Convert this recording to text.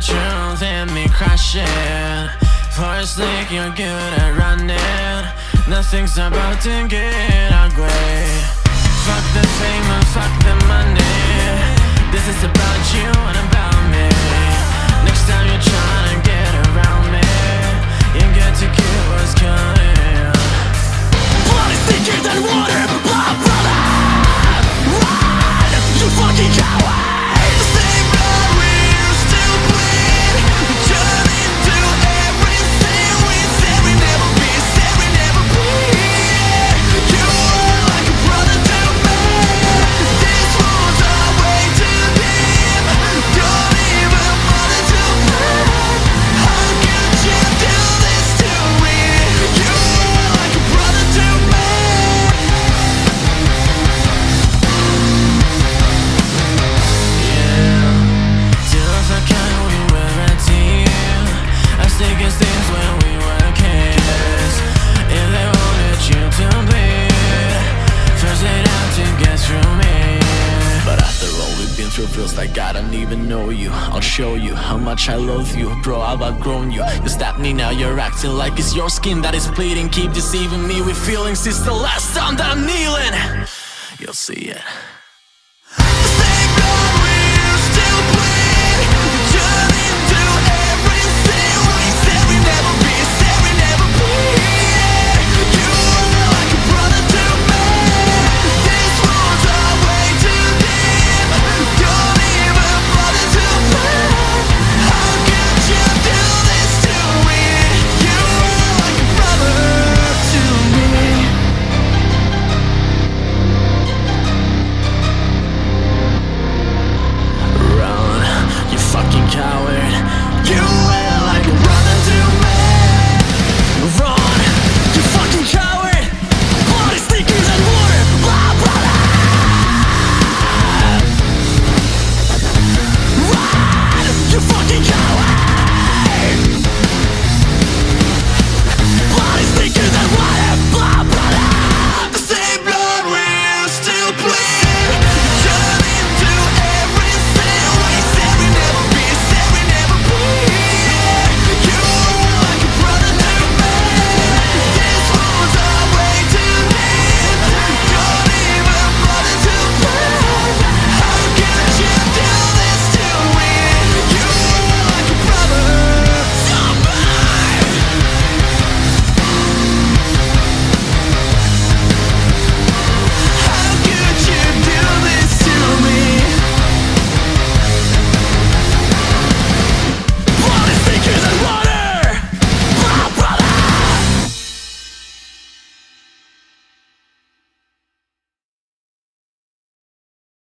truth hit me crashing. First think you're good at running, nothing's about to get ugly. Fuck the fame and fuck the money, this is about you and about me. Next time you're trying to get around me, you get to kill what's coming. Blood is thicker than water, blood, brother. Run, you fucking coward. The same blood we used to bleed, we turn into everything we said we never be, said we never be. You were like a brother to me. These wounds are way too deep. You're even mother to me. How could you do this to me? You were like a brother to me. Yeah, till I kind we were a team. I stick as things when we were kids. If they wanted you to bleed, first they'd have to get through me. But after all we've been through, feels like I don't even know you. I'll show you how much I love you. Bro, I've outgrown you. You stabbed me, now you're acting like it's your skin that is bleeding. Keep deceiving me with feelings, it's the last time that I'm kneeling. You'll see it.